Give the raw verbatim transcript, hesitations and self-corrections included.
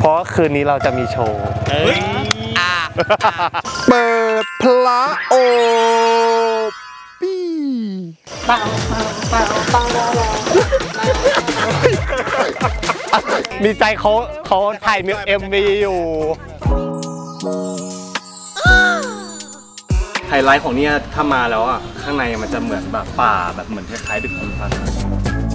ราะคืนนี้เราจะมีโชว์เอ้ยเปิดพระโอปี้ปังปังปังปังมีใจเขาเขาถ่ายเอ็มวีอยู่ไฮไลท์ของเนี่ยถ้ามาแล้วอ่ะข้างในมันจะเหมือนแบบป่าแบบเหมือนคล้ายๆดึกดำบรรพ์